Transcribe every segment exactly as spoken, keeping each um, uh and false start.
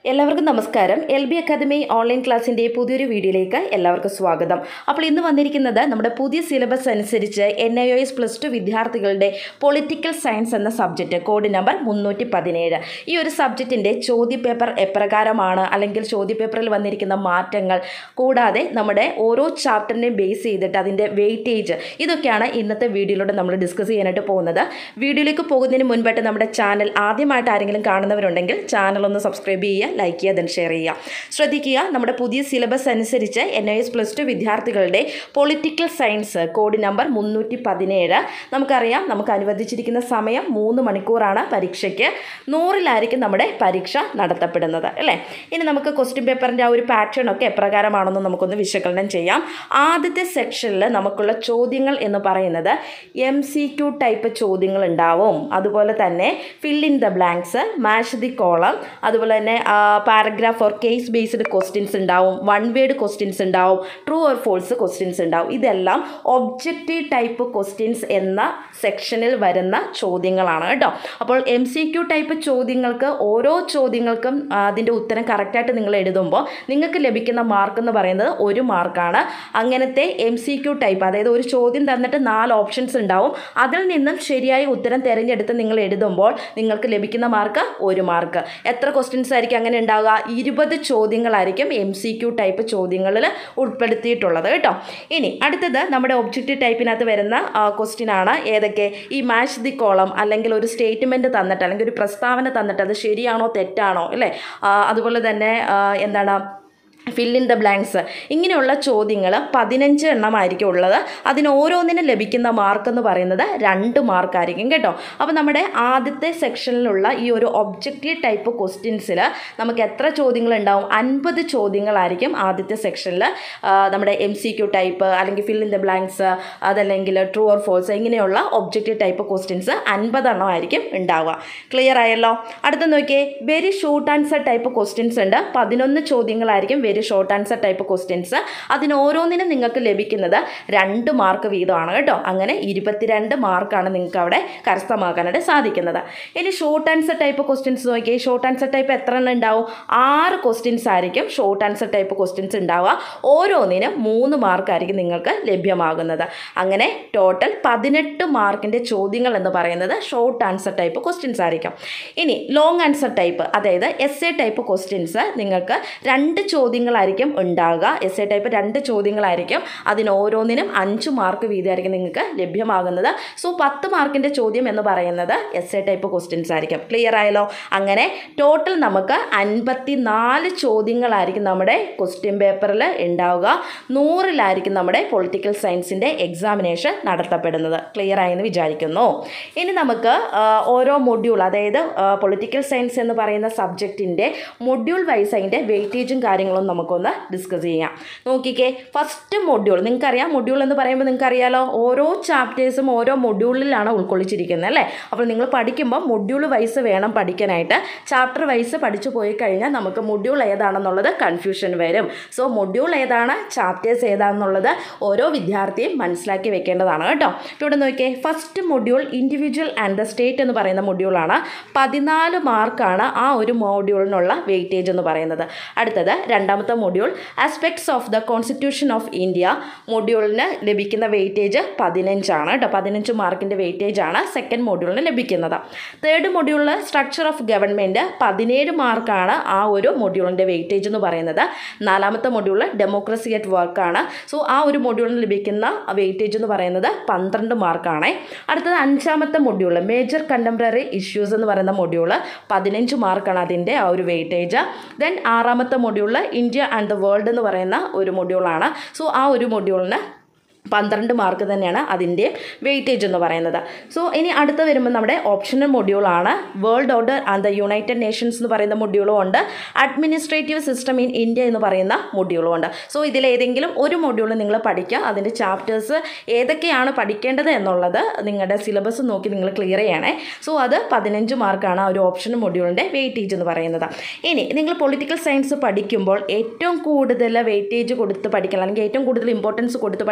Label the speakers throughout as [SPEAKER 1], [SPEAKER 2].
[SPEAKER 1] എല്ലാവർക്കും നമസ്കാരം. L B academy online ക്ലാസ്സിൻ്റെ പുതിയൊരു വീഡിയോയിലേക്ക് എല്ലാവർക്കും സ്വാഗതം. അപ്പോൾ ഇന്ന് വന്നിരിക്കുന്നത് നമ്മുടെ പുതിയ സിലബസ് അനുസരിച്ച് N I O S plus two വിദ്യാർത്ഥികളുടെ പൊളിറ്റിക്കൽ സയൻസ് എന്ന സബ്ജക്റ്റ് കോഡ് നമ്പർ മുന്നൂറ്റി പതിനേഴ് ഈ ഒരു സബ്ജക്റ്റിൻ്റെ ചോദ്യപേപ്പർ എപ്രകാരമാണ്, അല്ലെങ്കിൽ ചോദ്യപേപ്പറിൽ വന്നിരിക്കുന്ന മാറ്റങ്ങൾ, കൂടാതെ നമ്മുടെ ഓരോ ചാപ്റ്ററിനെയും ബേസ് ചെയ്തിട്ട് അതിൻ്റെ വെയിറ്റേജ്, ഇതൊക്കെയാണ് ഇന്നത്തെ വീഡിയോയിലൂടെ നമ്മൾ ഡിസ്കസ് ചെയ്യാനായിട്ട് പോകുന്നത്. വീഡിയോയിലേക്ക് പോകുന്നതിന് മുൻപായിട്ട് നമ്മുടെ ചാനൽ ആദ്യമായിട്ട് ആരെങ്കിലും കാണുന്നവരുണ്ടെങ്കിൽ ചാനൽ ഒന്ന് സബ്സ്ക്രൈബ് ചെയ്യുക, ലൈക്ക് ചെയ്യുക, ദെൻ ഷെയർ ചെയ്യുക. ശ്രദ്ധിക്കുക, നമ്മുടെ പുതിയ സിലബസ് അനുസരിച്ച് N I S plus two വിദ്യാർത്ഥികളുടെ പൊളിറ്റിക്കൽ സയൻസ് കോഡ് നമ്പർ മുന്നൂറ്റി പതിനേഴ് നമുക്കറിയാം. നമുക്ക് അനുവദിച്ചിരിക്കുന്ന സമയം മൂന്ന് മണിക്കൂറാണ് പരീക്ഷയ്ക്ക്. നൂറിലായിരിക്കും നമ്മുടെ പരീക്ഷ നടത്തപ്പെടുന്നത് അല്ലേ. ഇനി നമുക്ക് ക്വസ്റ്റ്യൻ പേപ്പറിൻ്റെ ആ ഒരു പാറ്റേൺ ഒക്കെ എപ്രകാരമാണെന്ന് നമുക്കൊന്ന് വിശകലനം ചെയ്യാം. ആദ്യത്തെ സെക്ഷനിൽ നമുക്കുള്ള ചോദ്യങ്ങൾ എന്ന് പറയുന്നത് എം സി ക്യു ടൈപ്പ് ചോദ്യങ്ങൾ ഉണ്ടാവും. അതുപോലെ തന്നെ fill in the blanks, match the column, അതുപോലെ തന്നെ paragraph or case based questions ഉണ്ടാവും, വൺ വേർഡ് ക്വസ്റ്റ്യൻസ് ഉണ്ടാവും, ട്രൂ ഓർ ഫോൾസ് ക്വസ്റ്റ്യൻസ് ഉണ്ടാവും. ഇതെല്ലാം ഒബ്ജക്റ്റീവ് ടൈപ്പ് ക്വസ്റ്റ്യൻസ് എന്ന സെക്ഷനിൽ വരുന്ന ചോദ്യങ്ങളാണ് കേട്ടോ. അപ്പോൾ എം സി ക്യു ടൈപ്പ് ചോദ്യങ്ങൾക്ക് ഓരോ ചോദ്യങ്ങൾക്കും അതിൻ്റെ ഉത്തരം കറക്റ്റായിട്ട് നിങ്ങൾ എഴുതുമ്പോൾ നിങ്ങൾക്ക് ലഭിക്കുന്ന മാർക്ക് എന്ന് പറയുന്നത് ഒരു മാർക്കാണ്. അങ്ങനത്തെ എം സി ക്യു ടൈപ്പ്, അതായത് ഒരു ചോദ്യം തന്നിട്ട് നാല് ഓപ്ഷൻസ് ഉണ്ടാവും, അതിൽ നിന്നും ശരിയായ ഉത്തരം തിരഞ്ഞെടുത്ത് നിങ്ങൾ എഴുതുമ്പോൾ നിങ്ങൾക്ക് ലഭിക്കുന്ന മാർക്ക് ഒരു മാർക്ക്. എത്ര ക്വസ്റ്റ്യൻസ് ആയിരിക്കും അങ്ങനെ ഉണ്ടാവുക? ഇരുപത് ചോദ്യങ്ങളായിരിക്കും എം സി ക്യു ടൈപ്പ് ചോദ്യങ്ങളിൽ ഉൾപ്പെടുത്തിയിട്ടുള്ളത് കേട്ടോ. ഇനി അടുത്തത് നമ്മുടെ ഒബ്ജക്റ്റീവ് ടൈപ്പിനകത്ത് വരുന്ന ക്വസ്റ്റ്യൻ ആണ് ഏതൊക്കെ? ഈ മാച്ച് ദി കോളം, അല്ലെങ്കിൽ ഒരു സ്റ്റേറ്റ്മെൻറ്റ് തന്നിട്ട്, അല്ലെങ്കിൽ ഒരു പ്രസ്താവന തന്നിട്ട് അത് ശരിയാണോ തെറ്റാണോ അല്ലേ, അതുപോലെ തന്നെ എന്താണ് ഫിൽ ഇൻ ദ ബ്ലാങ്ക്സ്, ഇങ്ങനെയുള്ള ചോദ്യങ്ങൾ പതിനഞ്ച് എണ്ണമായിരിക്കും ഉള്ളത്. അതിന് ഓരോന്നിനും ലഭിക്കുന്ന മാർക്ക് എന്ന് പറയുന്നത് രണ്ട് മാർക്കായിരിക്കും കേട്ടോ. അപ്പോൾ നമ്മുടെ ആദ്യത്തെ സെക്ഷനിലുള്ള ഈ ഒരു ഒബ്ജക്റ്റീവ് ടൈപ്പ് ക്വസ്റ്റ്യൻസിൽ നമുക്ക് എത്ര ചോദ്യങ്ങളുണ്ടാവും? അൻപത് ചോദ്യങ്ങളായിരിക്കും ആദ്യത്തെ സെക്ഷനിൽ നമ്മുടെ എം സി ക്യു ടൈപ്പ്, അല്ലെങ്കിൽ ഫിൽ ഇൻ ദ ബ്ലാങ്ക്സ്, അതല്ലെങ്കിൽ ട്രൂ ഓർ ഫോൾസ്, ഇങ്ങനെയുള്ള ഒബ്ജക്റ്റീവ് ടൈപ്പ് ക്വസ്റ്റ്യൻസ് അൻപതെണ്ണം ആയിരിക്കും ഉണ്ടാവുക. ക്ലിയർ ആയല്ലോ? അടുത്ത നോക്കിയേ, very short answer type questions ഉണ്ട്. പതിനൊന്ന് ചോദ്യങ്ങളായിരിക്കും very short answer type questions. അതിന് ഓരോന്നിനും നിങ്ങൾക്ക് ലഭിക്കുന്നത് രണ്ട് മാർക്ക് വീതമാണ് കേട്ടോ. അങ്ങനെ ഇരുപത്തിരണ്ട് മാർക്കാണ് നിങ്ങൾക്ക് അവിടെ കരസ്ഥമാക്കാനായിട്ട് സാധിക്കുന്നത്. ഇനി ഷോർട്ട് ആൻസർ ടൈപ്പ് ക്വസ്റ്റ്യൻസ് നോക്കിയേ. ഷോർട്ട് ആൻസർ ടൈപ്പ് എത്ര എണ്ണം ഉണ്ടാവും? ആറ് ക്വസ്റ്റ്യൻസ് ആയിരിക്കും ഷോർട്ട് ആൻസർ ടൈപ്പ് ക്വസ്റ്റ്യൻസ് ഉണ്ടാവുക. ഓരോന്നിനും മൂന്ന് മാർക്കായിരിക്കും നിങ്ങൾക്ക് ലഭ്യമാകുന്നത്. അങ്ങനെ ടോട്ടൽ പതിനെട്ട് മാർക്കിൻ്റെ ചോദ്യങ്ങൾ എന്ന് പറയുന്നത് ഷോർട്ട് ആൻസർ ടൈപ്പ് ക്വസ്റ്റ്യൻസ് ആയിരിക്കും. ഇനി ലോങ് ആൻസർ ടൈപ്പ്, അതായത് എസ് എ ടൈപ്പ് ക്വസ്റ്റ്യൻസ് നിങ്ങൾക്ക് രണ്ട് ചോദ്യങ്ങൾ ായിരിക്കും ഉണ്ടാകുക. എസ് എ ടൈപ്പ് രണ്ട് ചോദ്യങ്ങളായിരിക്കും. അതിന് ഓരോന്നിനും അഞ്ച് മാർക്ക് വീതമായിരിക്കും നിങ്ങൾക്ക് ലഭ്യമാകുന്നത്. സോ പത്ത് മാർക്കിൻ്റെ ചോദ്യം എന്ന് പറയുന്നത് എസ് എ ടൈപ്പ് ക്വസ്റ്റ്യൻസ് ആയിരിക്കും. ക്ലിയർ ആയല്ലോ? അങ്ങനെ ടോട്ടൽ നമുക്ക് അൻപത്തി നാല് ചോദ്യങ്ങളായിരിക്കും നമ്മുടെ ക്വസ്റ്റ്യൻ പേപ്പറിൽ ഉണ്ടാവുക. നൂറിലായിരിക്കും നമ്മുടെ പൊളിറ്റിക്കൽ സയൻസിൻ്റെ എക്സാമിനേഷൻ നടത്തപ്പെടുന്നത്. ക്ലിയർ ആയെന്ന് വിചാരിക്കുന്നു. ഇനി നമുക്ക് ഓരോ മൊഡ്യൂൾ, അതായത് പൊളിറ്റിക്കൽ സയൻസ് എന്ന് പറയുന്ന സബ്ജക്റ്റിൻ്റെ മൊഡ്യൂൾ വൈസ് അതിൻ്റെ വെയിറ്റേജും കാര്യങ്ങളും നമുക്കൊന്ന് ഡിസ്കസ് ചെയ്യാം. നോക്കിക്കേ, ഫസ്റ്റ് മൊഡ്യൂൾ നിങ്ങൾക്കറിയാം. മൊഡ്യൂൾ എന്ന് പറയുമ്പോൾ നിങ്ങൾക്കറിയാലോ, ഓരോ ചാപ്റ്റേഴ്സും ഓരോ മൊഡ്യൂളിലാണ് ഉൾക്കൊള്ളിച്ചിരിക്കുന്നത് അല്ലേ. അപ്പോൾ നിങ്ങൾ പഠിക്കുമ്പോൾ മൊഡ്യൂൾ വൈസ് വേണം പഠിക്കാനായിട്ട്. ചാപ്റ്റർ വൈസ് പഠിച്ചു പോയി കഴിഞ്ഞാൽ നമുക്ക് മൊഡ്യൂൾ ഏതാണെന്നുള്ളത് കൺഫ്യൂഷൻ വരും. സോ മൊഡ്യൂൾ ഏതാണ്, ചാപ്റ്റേഴ്സ് ഏതാണെന്നുള്ളത് ഓരോ വിദ്യാർത്ഥിയും മനസ്സിലാക്കി വെക്കേണ്ടതാണ് കേട്ടോ. ഇവിടെ നോക്കിയേ, first module individual and the state എന്ന് പറയുന്ന മൊഡ്യൂളാണ്. പതിനാല് മാർക്കാണ് ആ ഒരു മൊഡ്യൂളിനുള്ള വെയിറ്റേജ് എന്ന് പറയുന്നത്. അടുത്തത് രണ്ടാമത്തെ module aspects of the constitution of India. മൊഡ്യൂളിന് ലഭിക്കുന്ന വെയിറ്റേജ് പതിനഞ്ചാണ് കേട്ടോ. പതിനഞ്ച് മാർക്കിൻ്റെ വെയിറ്റേജ് ആണ് സെക്കൻഡ് മൊഡ്യൂളിന് ലഭിക്കുന്നത്. തേർഡ് മൊഡ്യൂളിൽ സ്ട്രക്ചർ ഓഫ് ഗവൺമെൻറ്, പതിനേഴ് മാർക്കാണ് ആ ഒരു മൊഡ്യൂളിൻ്റെ വെയിറ്റേജ് എന്ന് പറയുന്നത്. നാലാമത്തെ മൊഡ്യൂളിൽ ഡെമോക്രസി അറ്റ് വർക്കാണ്. സോ ആ ഒരു മൊഡ്യൂളിന് ലഭിക്കുന്ന വെയിറ്റേജ് എന്ന് പറയുന്നത് പന്ത്രണ്ട് മാർക്കാണ്. അടുത്തത് അഞ്ചാമത്തെ മൊഡ്യൂൾ മേജർ കണ്ടംപററി ഇഷ്യൂസ് എന്ന് പറയുന്ന മൊഡ്യൂള്, പതിനഞ്ച് മാർക്കാണ് അതിൻ്റെ ആ ഒരു വെയിറ്റേജ്. ദെൻ ആറാമത്തെ മൊഡ്യൂളിൽ ഇന്ത്യ ആൻഡ് ദ വേൾഡ് എന്ന് പറയുന്ന ഒരു മൊഡ്യൂളാണ്. സോ ആ ഒരു മൊഡ്യൂളിന് പന്ത്രണ്ട് മാർക്ക് തന്നെയാണ് അതിൻ്റെ വെയിറ്റേജ് എന്ന് പറയുന്നത്. സോ ഇനി അടുത്ത് വരുമ്പോൾ നമ്മുടെ ഓപ്ഷണൽ മൊഡ്യൂളാണ് world order and the United Nations എന്ന് പറയുന്ന മൊഡ്യൂളും ഉണ്ട്. അഡ്മിനിസ്ട്രേറ്റീവ് സിസ്റ്റം ഇൻ ഇന്ത്യ എന്ന് പറയുന്ന മൊഡ്യൂളും ഉണ്ട്. സോ ഇതിലേതെങ്കിലും ഒരു മൊഡ്യൂൾ നിങ്ങൾ പഠിക്കുക. അതിൻ്റെ ചാപ്റ്റേഴ്സ് ഏതൊക്കെയാണ് പഠിക്കേണ്ടത് എന്നുള്ളത് നിങ്ങളുടെ സിലബസ് നോക്കി നിങ്ങൾ ക്ലിയർ ചെയ്യണേ. സോ അത് പതിനഞ്ച് മാർക്കാണ് ആ ഒരു ഓപ്ഷണൽ മൊഡ്യൂളിൻ്റെ വെയിറ്റേജ് എന്ന് പറയുന്നത്. ഇനി നിങ്ങൾ പൊളിറ്റിക്കൽ സയൻസ് പഠിക്കുമ്പോൾ ഏറ്റവും കൂടുതൽ വെയിറ്റേജ് കൊടുത്ത് പഠിക്കണം, അല്ലെങ്കിൽ ഏറ്റവും കൂടുതൽ ഇമ്പോർട്ടൻസ് കൊടുത്ത് പഠിക്കേണ്ട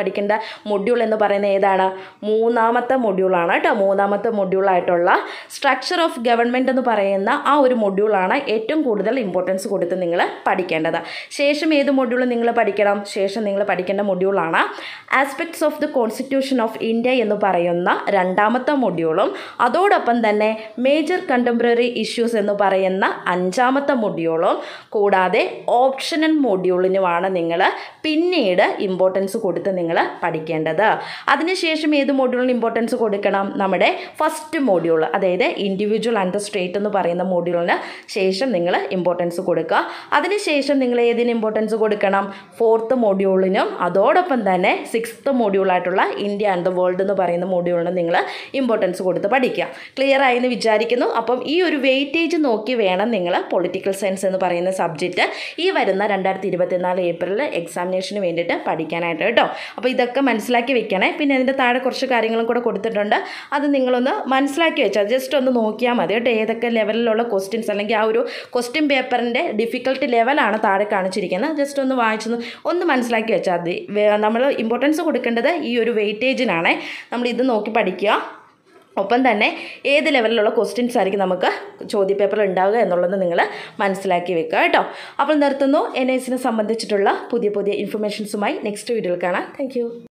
[SPEAKER 1] മൊഡ്യൂൾ എന്ന് പറയുന്നത് ഏതാണ്? മൂന്നാമത്തെ മൊഡ്യൂളാണ് കേട്ടോ. മൂന്നാമത്തെ മൊഡ്യൂളായിട്ടുള്ള സ്ട്രക്ചർ ഓഫ് ഗവൺമെൻറ് എന്ന് പറയുന്ന ആ ഒരു മൊഡ്യൂളാണ് ഏറ്റവും കൂടുതൽ ഇമ്പോർട്ടൻസ് കൊടുത്ത് നിങ്ങൾ പഠിക്കേണ്ടത്. ശേഷം ഏത് മൊഡ്യൂൾ നിങ്ങൾ പഠിക്കണം? ശേഷം നിങ്ങൾ പഠിക്കേണ്ട മൊഡ്യൂളാണ് aspects of the constitution of India എന്ന് പറയുന്ന രണ്ടാമത്തെ മൊഡ്യൂളും അതോടൊപ്പം തന്നെ മേജർ കണ്ടംപററി ഇഷ്യൂസ് എന്ന് പറയുന്ന അഞ്ചാമത്തെ മൊഡ്യൂളും കൂടാതെ ഓപ്ഷണൽ മൊഡ്യൂളിനുമാണ് നിങ്ങൾ പിന്നീട് ഇമ്പോർട്ടൻസ് കൊടുത്ത് നിങ്ങൾ പഠിക്കേണ്ടത്. അതിനുശേഷം ഏത് മൊഡ്യൂളിന് ഇമ്പോർട്ടൻസ് കൊടുക്കണം? നമ്മുടെ ഫസ്റ്റ് മൊഡ്യൂൾ, അതായത് ഇൻഡിവിജ്വൽ ആൻഡ് ദ സ്റ്റേറ്റ് എന്ന് പറയുന്ന മൊഡ്യൂളിന് ശേഷം നിങ്ങൾ ഇമ്പോർട്ടൻസ് കൊടുക്കുക. അതിനുശേഷം നിങ്ങൾ ഏതിന് ഇമ്പോർട്ടൻസ് കൊടുക്കണം? ഫോർത്ത് മൊഡ്യൂളിനും അതോടൊപ്പം തന്നെ സിക്സ്ത് മൊഡ്യൂളായിട്ടുള്ള ഇന്ത്യ ആൻഡ് ദ വേൾഡ് എന്ന് പറയുന്ന മൊഡ്യൂളിനും നിങ്ങൾ ഇമ്പോർട്ടൻസ് കൊടുത്ത് പഠിക്കുക. ക്ലിയർ ആയെന്ന് വിചാരിക്കുന്നു. അപ്പം ഈ ഒരു വെയിറ്റേജ് നോക്കി വേണം നിങ്ങൾ പൊളിറ്റിക്കൽ സയൻസ് എന്ന് പറയുന്ന സബ്ജക്റ്റ് ഈ വരുന്ന രണ്ടായിരത്തി ഇരുപത്തിനാല് ഏപ്രിലിൽ എക്സാമിനേഷന് വേണ്ടിയിട്ട് പഠിക്കാനായിട്ട് കേട്ടോ. അപ്പോൾ ഇതൊക്കെ മനസ്സിലാക്കി വെക്കണേ. പിന്നെ അതിൻ്റെ താഴെ കുറച്ച് കാര്യങ്ങളും കൂടെ കൊടുത്തിട്ടുണ്ട്. അത് നിങ്ങളൊന്ന് മനസ്സിലാക്കി വെച്ചാൽ ജസ്റ്റ് ഒന്ന് നോക്കിയാൽ മതി കേട്ടോ. ഏതൊക്കെ ലെവലിലുള്ള ക്വസ്റ്റ്യൻസ് അല്ലെങ്കിൽ ആ ഒരു ക്വസ്റ്റ്യൻ പേപ്പറിൻ്റെ ഡിഫിക്കൽട്ടി ലെവലാണ് താഴെ കാണിച്ചിരിക്കുന്നത്. ജസ്റ്റ് ഒന്ന് വായിച്ചൊന്ന് ഒന്ന് മനസ്സിലാക്കി വെച്ചാൽ മതി. നമ്മൾ ഇമ്പോർട്ടൻസ് കൊടുക്കേണ്ടത് ഈ ഒരു വെയിറ്റേജിനാണ്. നമ്മൾ ഇത് നോക്കി പഠിക്കുക. ഒപ്പം തന്നെ ഏത് ലെവലിലുള്ള ക്വസ്റ്റ്യൻസ് ആയിരിക്കും നമുക്ക് ചോദ്യപേപ്പറിൽ ഉണ്ടാവുക എന്നുള്ളത് നിങ്ങൾ മനസ്സിലാക്കി വെക്കുക കേട്ടോ. അപ്പോൾ നിർത്തുന്നു. എൻ ഐ എസിനെ സംബന്ധിച്ചിട്ടുള്ള പുതിയ പുതിയ ഇൻഫർമേഷൻസുമായി നെക്സ്റ്റ് വീഡിയോയിൽ കാണാം. താങ്ക്